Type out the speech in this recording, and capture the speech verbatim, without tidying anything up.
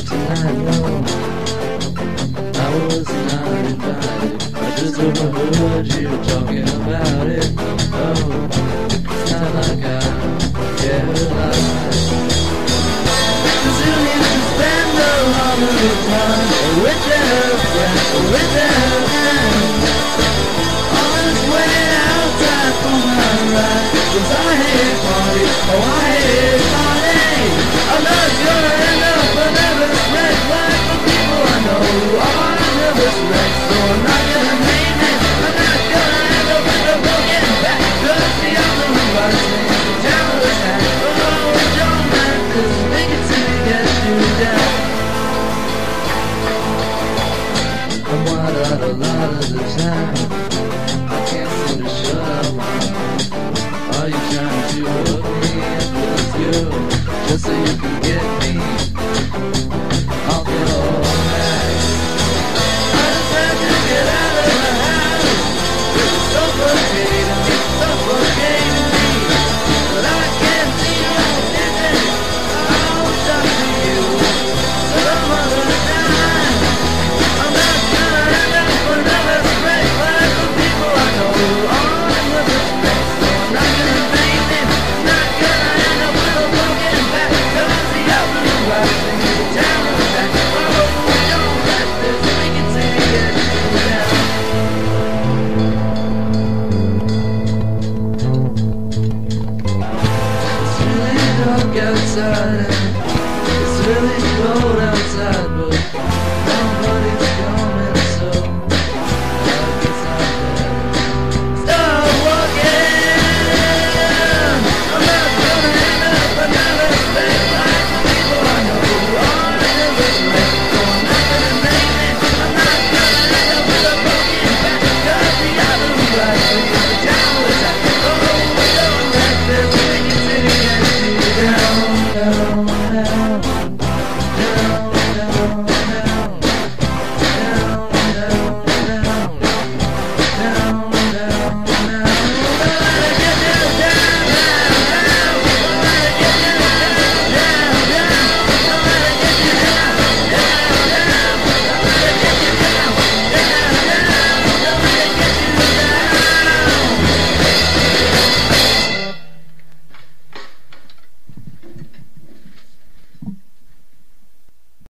tonight, no, I was not invited. I just overheard you talking about it. Oh, it's not like I care a lot. Cause you need to spend a lot of your time with them, yeah, with them. Always waiting outside for my ride. Cause I hate parties, oh I hate parties. I'm not gonna end up a nervous wreck like the people I know are a nervous wreck. So I'm not gonna name it, I'm not gonna end up with a broken back. Cause the other one rides me to terrorist hat. Oh, don't let this negativity get you down. I'm wild out a lot of the time. I can't seem to shut up my mouth. Are you trying to hook me up with you just so you can get me off your back? I just had to get out of the house. It's suffocating me, suffocating me. But I can't see no difference. I'll talk to you some other time. I'm not gonna end up another spread like the people I know are another spread. So I'm not gonna name it, not gonna end up with a broken back. Cause the other rides me to terror attack. Oh, don't let this negativity get you down. It's really dark outside.